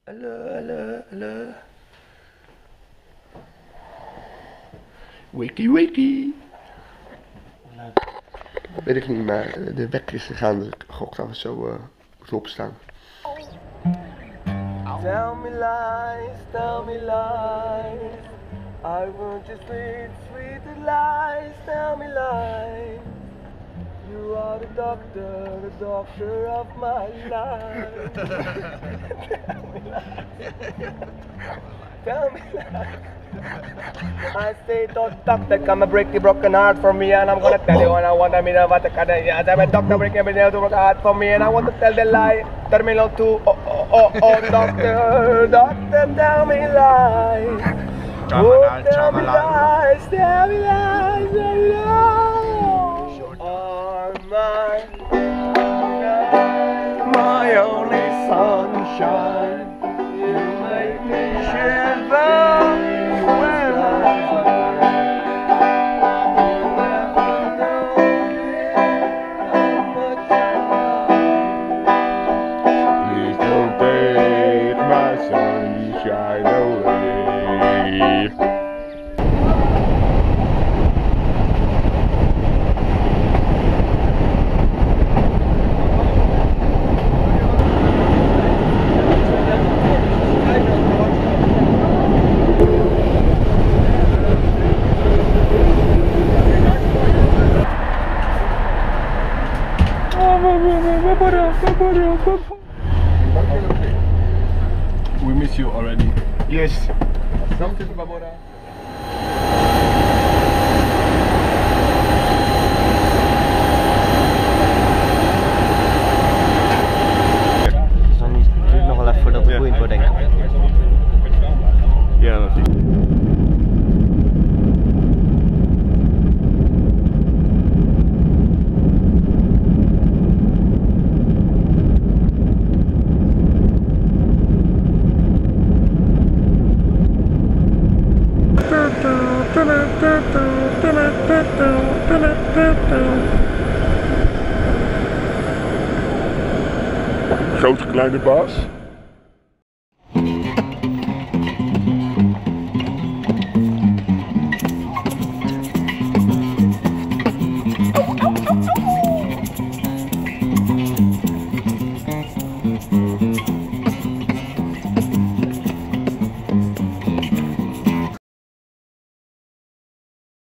Hallo. Wiki. Weet ik niet, maar de wekker is gegaan, dus ik gok dat we zo moeten opstaan. Tell me lies, I want you sweet lies, tell me lies. You are the doctor of my life. Tell me lies. I say, doctor, come and break the broken heart for me, and I'm gonna tell you, and I want to mean what the kind of yes, I'm a doctor breaking the broken heart for me, and I want to tell the lie. Terminal 2, doctor, tell me lies. Tell me lies. Oh, my only sunshine, you make me shiver when please don't take my sunshine away. We miss you already. Yes. Something, Babora. Het duurt nog wel even voordat het boeiend wordt, denk ik. Ja, dat is grote kleine baas.